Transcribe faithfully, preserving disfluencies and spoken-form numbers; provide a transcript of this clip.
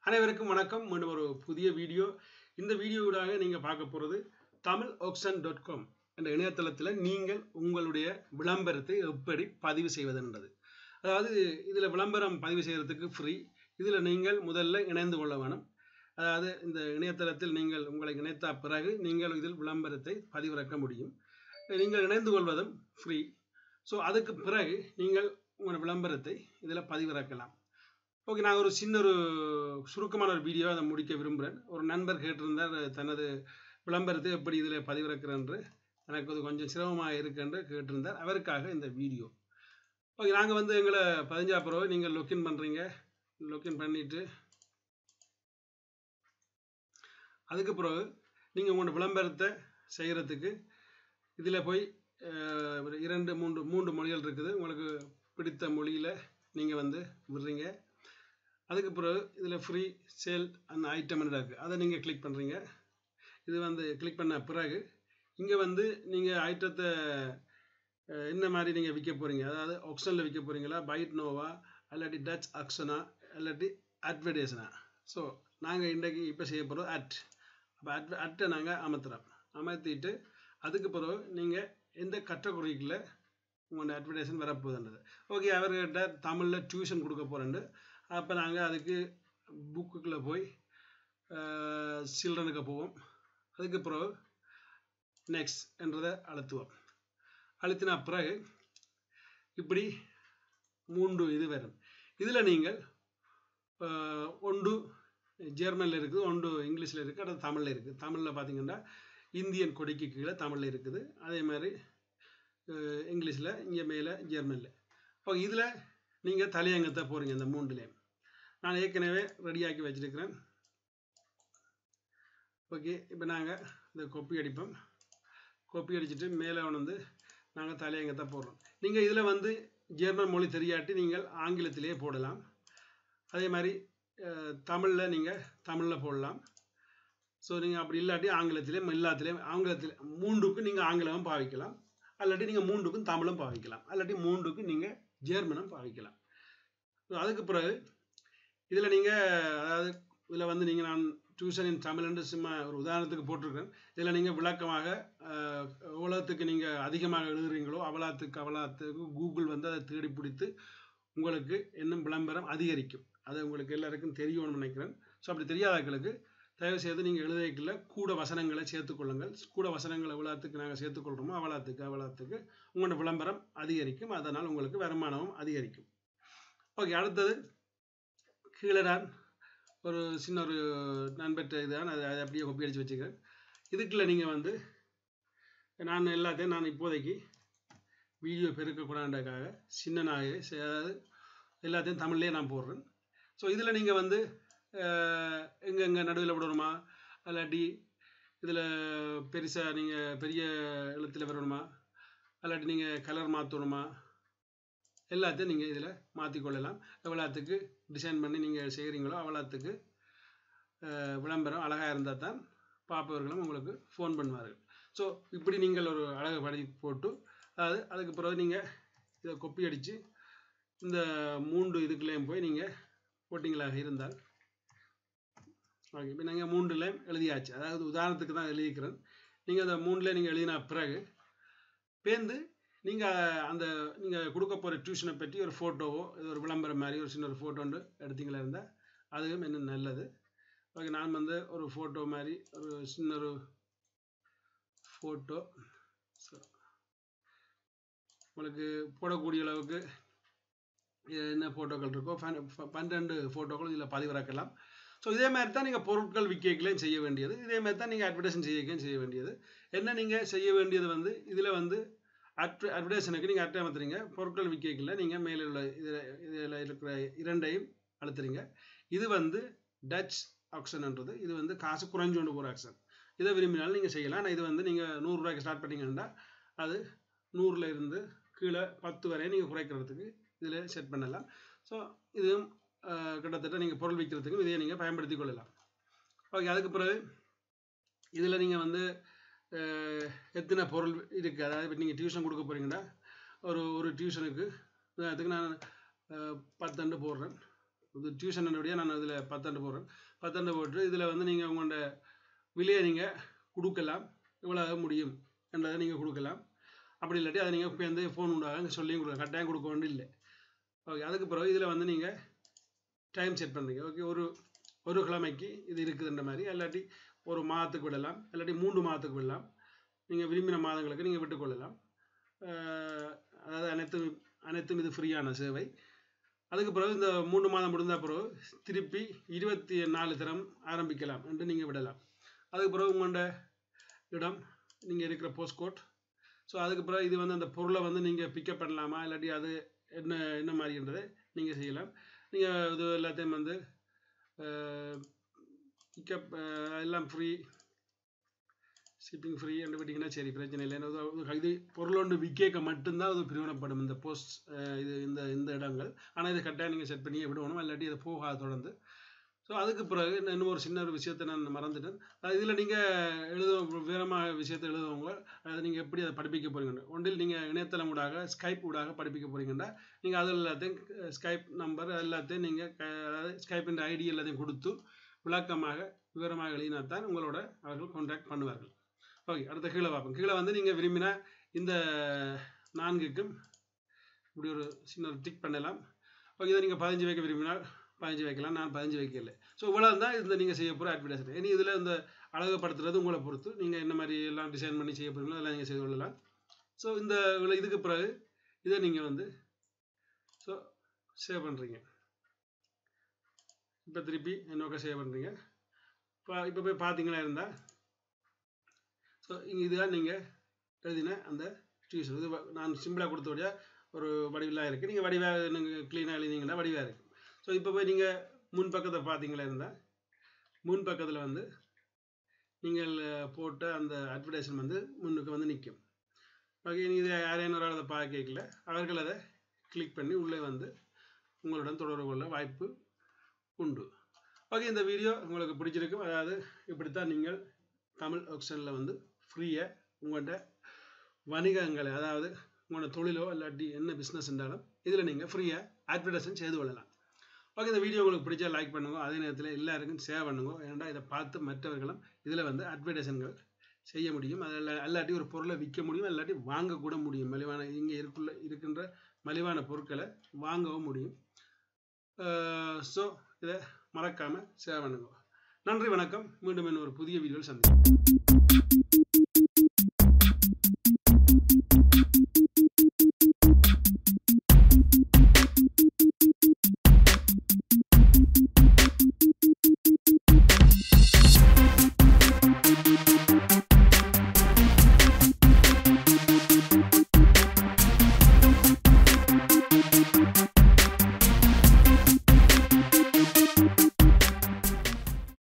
அனைவருக்கும் வணக்கம். மீண்டும் ஒரு புதிய வீடியோ. இந்த வீடியோவாக நீங்கள் பார்க்க போகிறது தமிழ் ஆக்ஷன் டாட் காம் என்ற இணையதளத்தில் நீங்கள் உங்களுடைய விளம்பரத்தை எப்படி பதிவு செய்வதென்றது. அதாவது இதில் விளம்பரம் பதிவு செய்கிறதுக்கு ஃப்ரீ. இதில் நீங்கள் முதல்ல இணைந்து கொள்ள வேணும். அதாவது இந்த இணையதளத்தில் நீங்கள் உங்களை இணைத்த பிறகு நீங்கள் இதில் விளம்பரத்தை பதிவிறக்க முடியும். நீங்கள் இணைந்து கொள்வதும் ஃப்ரீ. ஸோ அதுக்கு பிறகு நீங்கள் உங்கள் விளம்பரத்தை இதில் பதிவிறக்கலாம். ஓகே, நான் ஒரு சின்ன ஒரு சுருக்கமான ஒரு வீடியோ அதை முடிக்க விரும்புகிறேன். ஒரு நண்பர் கேட்டிருந்தார் தனது விளம்பரத்தை எப்படி இதில் பதிவிறக்கிறேன்று, எனக்கு அது கொஞ்சம் சிரமமாக இருக்குன்னு கேட்டிருந்தார். அவருக்காக இந்த வீடியோ. ஓகே, நாங்கள் வந்து எங்களை பதிஞ்சா பிறகு நீங்கள் லொக்கின் பண்ணுறீங்க. லொக்கின் பண்ணிவிட்டு அதுக்கு பிறகு நீங்கள் உங்களோட விளம்பரத்தை செய்கிறதுக்கு இதில் போய் இரண்டு மூன்று மூன்று மொழிகள் இருக்குது. உங்களுக்கு பிடித்த மொழியில் நீங்கள் வந்து விடுறீங்க. அதுக்கு பிறகு இதில் ஃப்ரீ சேல் அண்ட் ஐட்டம் இருக்குது, அதை நீங்கள் கிளிக் பண்ணுறீங்க. இது வந்து கிளிக் பண்ண பிறகு இங்கே வந்து நீங்கள் ஐட்டத்தை என்ன மாதிரி நீங்கள் விற்க போகிறீங்க, அதாவது ஆக்ஷனில் விற்க போகிறீங்களா, பைட் நோவா, இல்லாட்டி டச் ஆக்ஷனா, இல்லாட்டி அட்வர்டைஸ்னா. ஸோ நாங்கள் இன்றைக்கு இப்போ செய்ய போகிறோம் அட். அப்போ அட் அட்டை நாங்கள் அமர்த்துறோம். அமர்த்திட்டு அதுக்கு பிறகு நீங்கள் எந்த கேட்டகரிக்குள்ள உங்களோட அட்வர்டைஸ்மெண்ட் வரப்போகுதுன்றது. ஓகே, அவர்கிட்ட தமிழில் டியூஷன் கொடுக்க போகிறேன்னு. அப்போ நாங்கள் அதுக்கு புக்குக்குள்ளே போய் சில்ட்ரனுக்கு போவோம். அதுக்கு பிறகு நெக்ஸ்ட் என்றதை அழுத்துவோம். அழுத்தினா பிறகு இப்படி மூன்று இது வரும். இதில் நீங்கள் ஒன்று ஜெர்மனில் இருக்குது, ஒன்று இங்கிலீஷில் இருக்குது, அடுத்து தமிழில் இருக்குது. தமிழில் பார்த்தீங்கன்னா இந்தியன் கொடிக்கு கீழே தமிழில் இருக்குது, அதே மாதிரி இங்கிலீஷில் இங்கே மேலே ஜெர்மனில். ஓகே, இதில் நீங்கள் தலையங்கத்தை போகிறீங்க. இந்த மூன்றுலேயும் நான் ஏற்கனவே ரெடியாக்கி வச்சுருக்கிறேன். ஓகே, இப்போ நாங்கள் இந்த கொப்பி அடிப்போம். கொப்பி அடிச்சுட்டு மேலே வந்து நாங்கள் தலையங்கத்தை போடுறோம். நீங்கள் இதில் வந்து ஜெர்மன் மொழி தெரியாட்டி நீங்கள் ஆங்கிலத்திலேயே போடலாம். அதே மாதிரி தமிழில் நீங்கள் தமிழில் போடலாம். ஸோ நீங்கள் அப்படி இல்லாட்டி ஆங்கிலத்திலேயும் எல்லாத்துலேயும் ஆங்கிலத்தில் மூன்றுக்கும் நீங்கள் ஆங்கிலமும் பாவிக்கலாம், அல்லாட்டி நீங்கள் மூன்றுக்கும் தமிழும் பாவிக்கலாம், அல்லாட்டி மூன்றுக்கும் நீங்கள் ஜெர்மனும் பாவிக்கலாம். அதுக்கு பிறகு இதில் நீங்கள் அதாவது இதில் வந்து நீங்கள் நான் டியூஷன் இன் தமிழ்ன்று சும்மா ஒரு உதாரணத்துக்கு போட்டிருக்கேன். இதில் நீங்கள் விளக்கமாக எவ்வளோத்துக்கு நீங்கள் அதிகமாக எழுதுறீங்களோ அவ்வளோத்துக்கு அவ்வளோத்துக்கு கூகுள் வந்து அதை தேடி பிடித்து உங்களுக்கு இன்னும் விளம்பரம் அதிகரிக்கும். அது உங்களுக்கு எல்லாருக்கும் தெரியும்னு நினைக்கிறேன். ஸோ அப்படி தெரியாதவர்களுக்கு தயவு செய்து நீங்கள் எழுதிக்கல கூட வசனங்களை சேர்த்துக்கொள்ளுங்கள். கூட வசனங்கள் எவ்வளோத்துக்கு நாங்கள் சேர்த்துக்கொள்கிறோமோ அவ்வளோத்துக்கு அவ்வளோத்துக்கு உங்களோட விளம்பரம் அதிகரிக்கும். அதனால் உங்களுக்கு வருமானமும் அதிகரிக்கும். ஓகே, அடுத்தது கீழே நான் ஒரு சின்ன ஒரு நண்பற்ற இதுதான், அதை அதை அப்படியே கொப்பி அடித்து வச்சுக்கிறேன். இதுக்குள்ள நீங்கள் வந்து நான் எல்லாத்தையும் நான் இப்போதைக்கு வீடியோ பெருக்கக்கூடாதுக்காக சின்ன நாயை அதாவது எல்லாத்தையும் தமிழ்லேயே நான் போடுறேன். ஸோ இதில் நீங்கள் வந்து எங்கே எங்கே நடுவில் விடணுமா, இல்லாட்டி இதில் பெருசாக நீங்கள் பெரிய எழுத்தில் வரணுமா, இல்லாட்டி நீங்கள் கலர் மாற்றணுமா, எல்லாத்தையும் நீங்கள் இதில் மாற்றிக்கொள்ளலாம். எவ்வளோத்துக்கு டிசைன் பண்ணி நீங்கள் செய்கிறீங்களோ அவ்வளோத்துக்கு விளம்பரம் அழகாக இருந்தால் தான் பார்ப்பவர்களும் உங்களுக்கு ஃபோன் பண்ணுவார்கள். ஸோ இப்படி நீங்கள் ஒரு அழகை படி போட்டு அதாவது அதுக்கு பிறகு நீங்கள் இதை கொப்பி அடித்து இந்த மூன்று இதுக்குள்ளேயும் போய் நீங்கள் போட்டிங்களாக இருந்தால் ஓகே. இப்போ நீங்கள் மூன்றுலேயும் எழுதியாச்சு. அதாவது உதாரணத்துக்கு தான் எழுதிக்கிறேன். நீங்கள் அந்த மூணில் நீங்கள் எழுதின பிறகு பேர்ந்து நீங்கள் அந்த நீங்கள் கொடுக்க போகிற டியூஷனை பற்றி ஒரு ஃபோட்டோவோ இது ஒரு விளம்பரம் மாதிரி ஒரு சின்ன ஒரு ஃபோட்டோன்னு எடுத்தீங்களா இருந்தால் அதுவும் இன்னும் நல்லது. ஓகே, நான் வந்து ஒரு ஃபோட்டோ மாதிரி ஒரு சின்ன ஒரு ஃபோட்டோ உங்களுக்கு போடக்கூடிய அளவுக்கு என்ன ஃபோட்டோக்கள் இருக்கோ பன்னெண்டு ஃபோட்டோக்கள் இதில் பதிவிறக்கலாம். ஸோ இதே மாதிரி தான் நீங்கள் பொருட்கள் விற்கலையும் செய்ய வேண்டியது, இதே மாதிரி தான் நீங்கள் அட்வர்டைஸிங் செய்யக்கையும் செய்ய வேண்டியது. என்ன நீங்கள் செய்ய வேண்டியது வந்து இதில் வந்து அட்வ அட்வர்டைஸனுக்கு நீங்கள் அட்டை அமர்த்துறீங்க. பொருட்கள் விற்கல நீங்கள் மேலே உள்ள இதில் இதில் இருக்கிற இரண்டையும் அழுத்துறீங்க. இது வந்து டச் ஆக்ஷன்ன்றது. இது வந்து காசு குறைஞ்சோண்டு போகிற ஆக்ஷன். இதை விரும்பினாலும் நீங்கள் செய்யலாம். ஆனால் இது வந்து நீங்கள் நூறுரூவாய்க்கு ஸ்டார்ட் பண்ணிங்கன்னா அது நூறில் இருந்து கீழே பத்து வரை நீங்கள் குறைக்கிறதுக்கு இதில் செட் பண்ணலாம். ஸோ இதுவும் கிட்டத்தட்ட நீங்கள் பொருள் விற்கிறதுக்கும் இதையே நீங்கள் பயன்படுத்தி கொள்ளலாம். ஓகே, அதுக்கு பிறகு இதில் நீங்கள் வந்து எத்தனை பொருள் இருக்குது, அதாவது இப்போ நீங்கள் டியூஷன் கொடுக்க போகிறீங்கன்னா ஒரு ஒரு டியூஷனுக்கு அதுக்கு நான் பத்தண்டு போடுறேன். இது டியூஷனுடைய நான் இதில் பத்தாண்டு போடுறேன். பத்தாண்டு போட்டு இதில் வந்து நீங்கள் உங்களோட விலையை நீங்கள் கொடுக்கலாம், இவ்வளோ முடியும் என்றதை நீங்கள் கொடுக்கலாம். அப்படி இல்லாட்டி அதை நீங்கள் வந்து ஃபோன் உண்டாக சொல்லியும் கொடுக்கலாம், கட்டாயம் கொடுக்க வேண்டிய இல்லை. ஓகே, அதுக்கு பிறகு இதில் வந்து நீங்கள் டைம் செட் பண்ணுறீங்க. ஓகே, ஒரு ஒரு கிழமைக்கு இது இருக்குதுன்ற மாதிரி, இல்லாட்டி ஒரு மாதத்துக்கு விடலாம், இல்லாட்டி மூன்று மாதத்துக்கு விடலாம். நீங்கள் விரும்பின மாதங்களுக்கு நீங்கள் விட்டுக்கொள்ளலாம். அதாவது அனைத்தும் அனைத்தும் இது ஃப்ரீயான சேவை. அதுக்கு பிறகு இந்த மூன்று மாதம் முடிந்த பிறகு திருப்பி இருபத்தி நாலு தரம் ஆரம்பிக்கலாம் என்று நீங்கள் விடலாம். அதுக்கு பிறகு உங்களோட இடம், நீங்கள் இருக்கிற போஸ்ட்கோட். ஸோ அதுக்கு பிறகு இது வந்து அந்த பொருளை வந்து நீங்கள் பிக்கப் பண்ணலாமா இல்லாட்டி அது என்ன என்ன மாதிரின்றதை நீங்கள் செய்யலாம். நீங்கள் இது எல்லாத்தையும் வந்து பிக்கப் எல்லாம் ஃப்ரீ, ஷிப்பிங் ஃப்ரீ என்று விட்டிங்கன்னா சரி, பிரச்சனை இல்லை. இது பொருள் ஒன்று விற்க மட்டும்தான் அது பிரிவினப்படும் இந்த போஸ்ட் இது இந்த இந்த இடங்கள். ஆனால் இதை கரெக்டாக நீங்கள் செட் பண்ணி விடணும், இல்லாட்டி அதை போகாது தொடர்ந்து. ஸோ அதுக்கு பிறகு இன்னும் ஒரு சின்ன ஒரு விஷயத்தை நான் மறந்துட்டேன். இதில் நீங்கள் எழுத வேறமாக விஷயத்தை எழுதுவவங்க அதை நீங்கள் எப்படி அதை படிப்பிக்க போகிறீங்க, ஒன்றில் நீங்கள் இணையதளம் ஊடாக ஸ்கைப் ஊடாக படிப்பிக்க போகிறீங்கன்னா நீங்கள் அது எல்லாத்தையும் ஸ்கைப் நம்பர் எல்லாத்தையும் நீங்கள் அதாவது ஸ்கைப்பின் ஐடி எல்லாத்தையும் கொடுத்து விளக்கமாக விவரமாக எழுதினால்தான் உங்களோட அவர்கள் கான்டாக்ட் பண்ணுவார்கள். ஓகே, அடுத்த கீழே பார்ப்போம். கீழே வந்து நீங்கள் விரும்பினா இந்த நான்குக்கும் இப்படி ஒரு சின்ன ஒரு டிக் பண்ணலாம். ஓகே, இதை நீங்கள் பதினஞ்சு வைக்க விரும்பினால் பதினஞ்சு வைக்கலாம், நான் பதினஞ்சு வைக்கல. ஸோ இவ்வளோ தான் இந்த நீங்கள் செய்ய போகிற அட்வர்டைஸ்மெண்ட். இனி இதில் இந்த அழகுப்படுத்துறது உங்களை பொறுத்து, நீங்கள் என்ன மாதிரி எல்லாம் டிசைன் பண்ணி செய்ய போகிறீங்களோ அதெல்லாம் நீங்கள் செய்து கொள்ளலாம். ஸோ இந்த இதுக்கு பிறகு இதை நீங்கள் வந்து ஸோ சேவ் பண்ணுறீங்க. இப்போ திருப்பி என்னோக்க சேவ் பண்ணுறீங்க. இப்போ இப்போ போய் பார்த்தீங்களா இருந்தால் ஸோ இங்கே இதுதான் நீங்கள் எழுதின அந்த டியூஷன். இது நான் சிம்பிளாக கொடுத்தோடைய ஒரு வடிவிலாக இருக்குது. நீங்கள் வடிவாக நீங்கள் க்ளீனாக எழுதிங்கன்னா வடிவாக இருக்குது. ஸோ இப்போ போய் நீங்கள் முன் பக்கத்தை பார்த்தீங்களா இருந்தால் முன் பக்கத்தில் வந்து நீங்கள் போட்ட அந்த அட்வர்டைஸ்மெண்ட் வந்து முன்னுக்கு வந்து நிற்கும். ஓகே, நீங்கள் இதை யாரையும் ஒரு அதை பார்க்கல அவர்கள் அதை கிளிக் பண்ணி உள்ளே வந்து உங்களுடன் தொடர்பு கொள்ள வாய்ப்பு உண்டு. ஓகே, இந்த வீடியோ உங்களுக்கு பிடிச்சிருக்கும். அதாவது இப்படித்தான் நீங்கள் தமிழ் ஆக்ஷனில் வந்து ஃப்ரீயாக உங்கள்கிட்ட வணிகங்களை, அதாவது உங்களோட தொழிலோ இல்லாட்டி என்ன பிஸ்னஸ் இருந்தாலும் இதில் நீங்கள் ஃப்ரீயாக அட்வர்டைஸ்மெண்ட் செய்து கொள்ளலாம். ஓகே, இந்த வீடியோ உங்களுக்கு பிடிச்சா லைக் பண்ணுங்க, அதே நேரத்தில் எல்லாருக்கும் ஷேர் பண்ணுங்க. ஏன்னா இதை பார்த்து மற்றவர்களும் இதில் வந்து அட்வர்டைஸ்மெண்ட்கள் செய்ய முடியும். அதில் இல்லாட்டி ஒரு பொருளை விற்க முடியும், இல்லாட்டி வாங்கக்கூட முடியும். மலிவான இங்கே இருக்குள்ள இருக்கின்ற மலிவான பொருட்களை வாங்கவும் முடியும். ஸோ இதை மறக்காமல் ஷேர் பண்ணுங்க. நன்றி, வணக்கம். மீண்டும் இன்னொரு புதிய வீடியோவில் சந்திப்போம்.